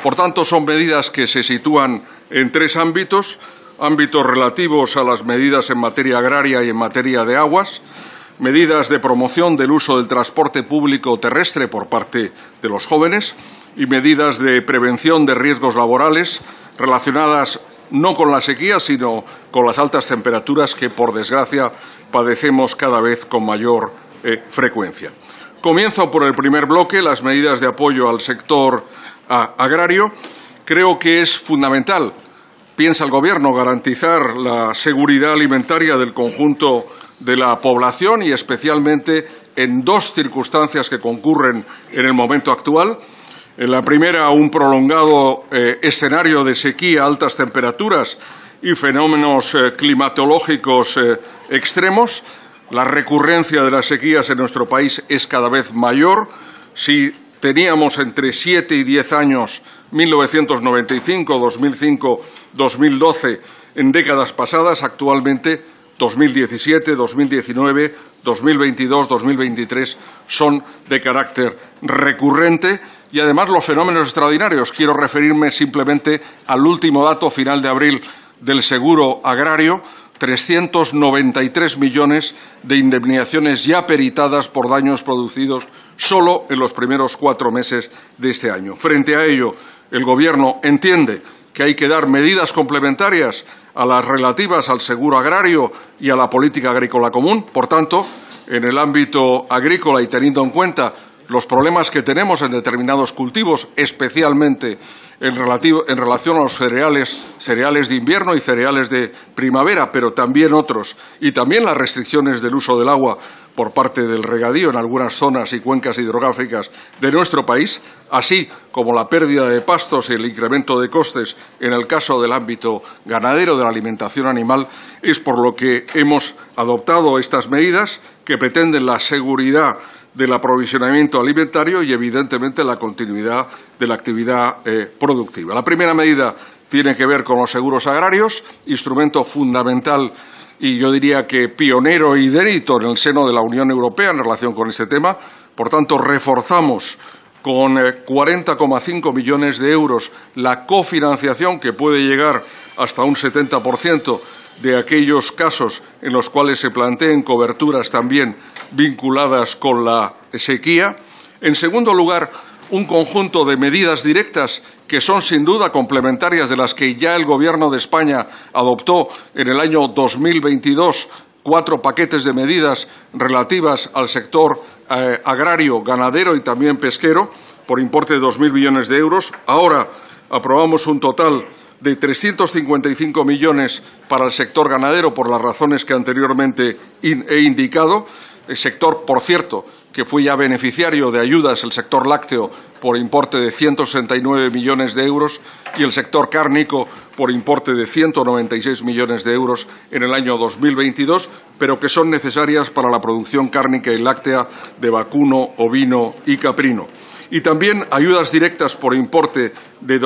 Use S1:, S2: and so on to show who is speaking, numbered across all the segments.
S1: Por tanto, son medidas que se sitúan en tres ámbitos: ámbitos relativos a las medidas en materia agraria y en materia de aguas, medidas de promoción del uso del transporte público terrestre por parte de los jóvenes y medidas de prevención de riesgos laborales relacionadas no con la sequía, sino con las altas temperaturas que, por desgracia, padecemos cada vez con mayor frecuencia. Comienzo por el primer bloque, las medidas de apoyo al sector agrario. Creo que es fundamental, piensa el Gobierno, garantizar la seguridad alimentaria del conjunto de la población y especialmente en dos circunstancias que concurren en el momento actual. En la primera, un prolongado escenario de sequía, altas temperaturas y fenómenos climatológicos extremos. La recurrencia de las sequías en nuestro país es cada vez mayor. Si teníamos entre 7 y 10 años, 1995, 2005, 2012, en décadas pasadas, actualmente 2017, 2019, 2022, 2023 son de carácter recurrente y, además, los fenómenos extraordinarios. Quiero referirme simplemente al último dato final de abril del seguro agrario: 393 millones de indemnizaciones ya peritadas por daños producidos solo en los primeros 4 meses de este año. Frente a ello, el Gobierno entiende que hay que dar medidas complementarias a las relativas al seguro agrario y a la política agrícola común. Por tanto, en el ámbito agrícola y teniendo en cuenta los problemas que tenemos en determinados cultivos, especialmente en relación a los cereales de invierno y cereales de primavera, pero también otros, y también las restricciones del uso del agua por parte del regadío en algunas zonas y cuencas hidrográficas de nuestro país, así como la pérdida de pastos y el incremento de costes en el caso del ámbito ganadero, de la alimentación animal, es por lo que hemos adoptado estas medidas que pretenden la seguridad del aprovisionamiento alimentario y, evidentemente, la continuidad de la actividad productiva. La primera medida tiene que ver con los seguros agrarios, instrumento fundamental y yo diría que pionero y inédito en el seno de la Unión Europea en relación con este tema. Por tanto, reforzamos con 40,5 millones de euros la cofinanciación, que puede llegar hasta un 70% de aquellos casos en los cuales se planteen coberturas también vinculadas con la sequía. En segundo lugar, un conjunto de medidas directas que son sin duda complementarias de las que ya el Gobierno de España adoptó en el año 2022, 4 paquetes de medidas relativas al sector agrario, ganadero y también pesquero, por importe de 2.000 millones de euros. Ahora aprobamos un total de 355 millones para el sector ganadero, por las razones que anteriormente he indicado. El sector, por cierto, que fue ya beneficiario de ayudas, el sector lácteo, por importe de 169 millones de euros, y el sector cárnico por importe de 196 millones de euros en el año 2022, pero que son necesarias para la producción cárnica y láctea de vacuno, ovino y caprino. Y también ayudas directas por importe de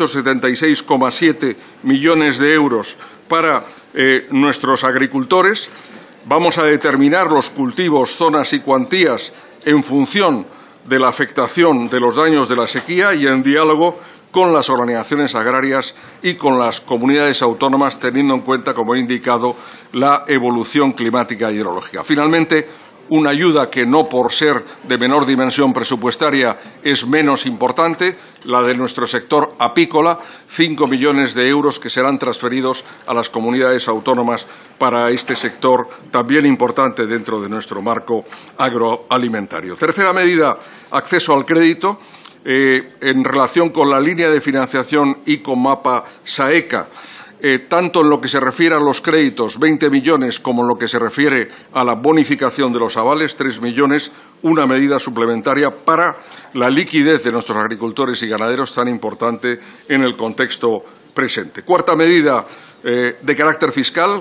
S1: 276,7 millones de euros para nuestros agricultores. Vamos a determinar los cultivos, zonas y cuantías en función de la afectación de los daños de la sequía y en diálogo con las organizaciones agrarias y con las comunidades autónomas, teniendo en cuenta, como he indicado, la evolución climática y hidrológica. Finalmente, una ayuda que, no por ser de menor dimensión presupuestaria, es menos importante, la de nuestro sector apícola, 5 millones de euros que serán transferidos a las comunidades autónomas para este sector también importante dentro de nuestro marco agroalimentario. Tercera medida, acceso al crédito, en relación con la línea de financiación ICOMAPA-SAECA. Tanto en lo que se refiere a los créditos, 20 millones, como en lo que se refiere a la bonificación de los avales, 3 millones, una medida suplementaria para la liquidez de nuestros agricultores y ganaderos, tan importante en el contexto presente. Cuarta medida, de carácter fiscal,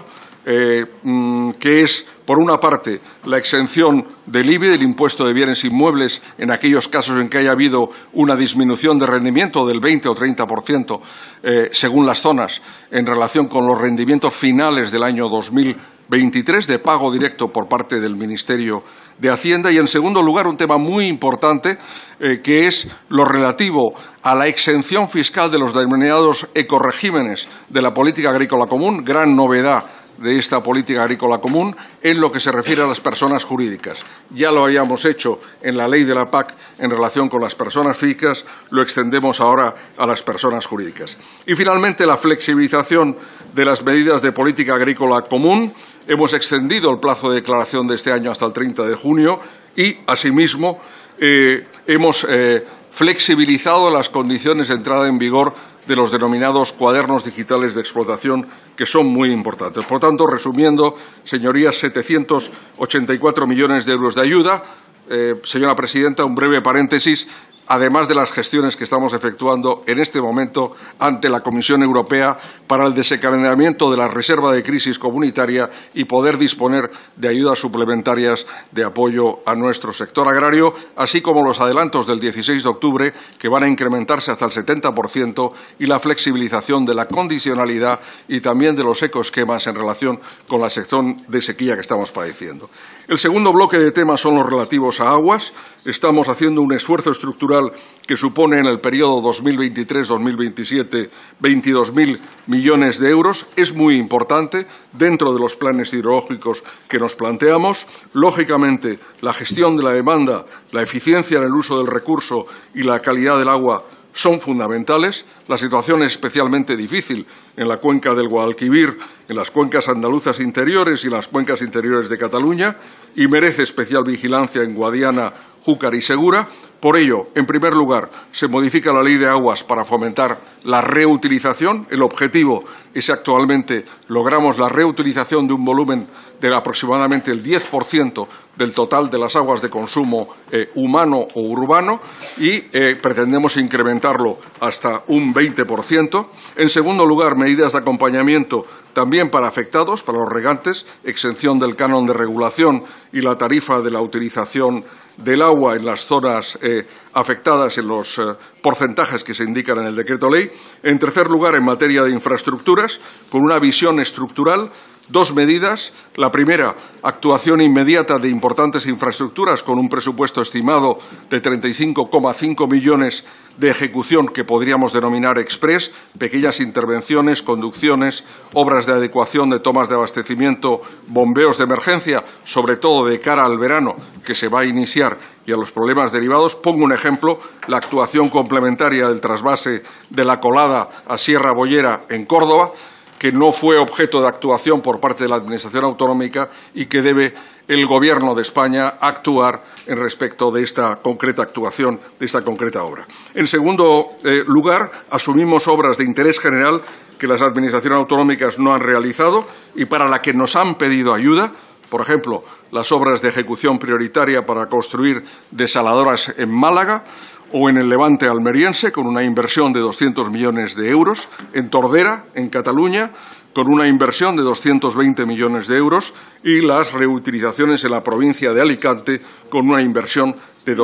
S1: que es, por una parte, la exención del IBI, del impuesto de bienes inmuebles, en aquellos casos en que haya habido una disminución de rendimiento del 20 o 30%, según las zonas, en relación con los rendimientos finales del año 2023, de pago directo por parte del Ministerio de Hacienda. Y, en segundo lugar, un tema muy importante, que es lo relativo a la exención fiscal de los denominados ecoregímenes de la política agrícola común, gran novedad de esta política agrícola común en lo que se refiere a las personas jurídicas. Ya lo habíamos hecho en la ley de la PAC en relación con las personas físicas, lo extendemos ahora a las personas jurídicas. Y, finalmente, la flexibilización de las medidas de política agrícola común. Hemos extendido el plazo de declaración de este año hasta el 30 de junio y, asimismo, hemos flexibilizado las condiciones de entrada en vigor de los denominados cuadernos digitales de explotación, que son muy importantes. Por tanto, resumiendo, señorías, 784 millones de euros de ayuda. Señora presidenta, un breve paréntesis. Además de las gestiones que estamos efectuando en este momento ante la Comisión Europea para el desencadenamiento de la reserva de crisis comunitaria y poder disponer de ayudas suplementarias de apoyo a nuestro sector agrario, así como los adelantos del 16 de octubre, que van a incrementarse hasta el 70%, y la flexibilización de la condicionalidad y también de los ecoesquemas en relación con la sección de sequía que estamos padeciendo. El segundo bloque de temas son los relativos a aguas. Estamos haciendo un esfuerzo estructural que supone en el periodo 2023-2027 22.000 millones de euros. Es muy importante dentro de los planes hidrológicos que nos planteamos. Lógicamente, la gestión de la demanda, la eficiencia en el uso del recurso y la calidad del agua son fundamentales. La situación es especialmente difícil en la cuenca del Guadalquivir, en las cuencas andaluzas interiores y en las cuencas interiores de Cataluña, y merece especial vigilancia en Guadiana, Júcar y Segura. Por ello, en primer lugar, se modifica la Ley de Aguas para fomentar la reutilización. El objetivo es que actualmente logramos la reutilización de un volumen de aproximadamente el 10% del total de las aguas de consumo humano o urbano, y pretendemos incrementarlo hasta un 20%. En segundo lugar, medidas de acompañamiento también para afectados, para los regantes, exención del canon de regulación y la tarifa de la utilización del agua en las zonas afectadas en los porcentajes que se indican en el decreto ley. En tercer lugar, en materia de infraestructuras, con una visión estructural, dos medidas. La primera, actuación inmediata de importantes infraestructuras con un presupuesto estimado de 35,5 millones de ejecución que podríamos denominar express, pequeñas intervenciones, conducciones, obras de adecuación de tomas de abastecimiento, bombeos de emergencia, sobre todo de cara al verano que se va a iniciar y a los problemas derivados. Pongo un ejemplo, la actuación complementaria del trasvase de la Colada a Sierra Bollera en Córdoba, que no fue objeto de actuación por parte de la Administración autonómica y que debe el Gobierno de España actuar en respecto de esta concreta actuación, de esta concreta obra. En segundo lugar, asumimos obras de interés general que las Administraciones autonómicas no han realizado y para la que nos han pedido ayuda. Por ejemplo, las obras de ejecución prioritaria para construir desaladoras en Málaga o en el Levante almeriense, con una inversión de 200 millones de euros, en Tordera, en Cataluña, con una inversión de 220 millones de euros, y las reutilizaciones en la provincia de Alicante, con una inversión de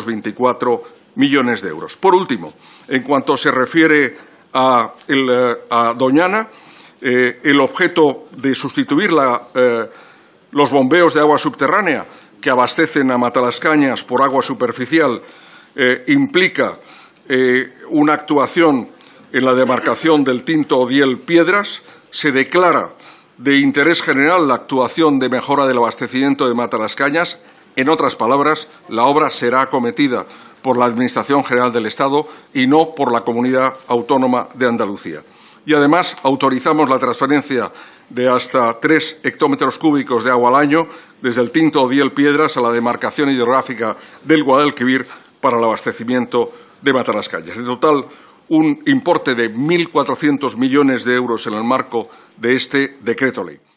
S1: 224 millones de euros. Por último, en cuanto se refiere a Doñana, el objeto de sustituir los bombeos de agua subterránea que abastecen a Matalascañas por agua superficial implica una actuación en la demarcación del Tinto Odiel Piedras. Se declara de interés general la actuación de mejora del abastecimiento de Matalascañas. En otras palabras, la obra será acometida por la Administración General del Estado y no por la Comunidad Autónoma de Andalucía. Y, además, autorizamos la transferencia de hasta 3 hectómetros cúbicos de agua al año desde el Tinto Odiel Piedras a la demarcación hidrográfica del Guadalquivir para el abastecimiento de Matalascañas. En total, un importe de 1.400 millones de euros en el marco de este decreto ley.